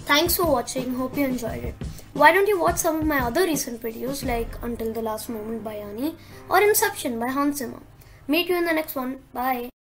Thanks for watching, hope you enjoyed it. Why don't you watch some of my other recent videos like Until the Last Moment by Annie or Inception by Hans Zimmer. Meet you in the next one. Bye.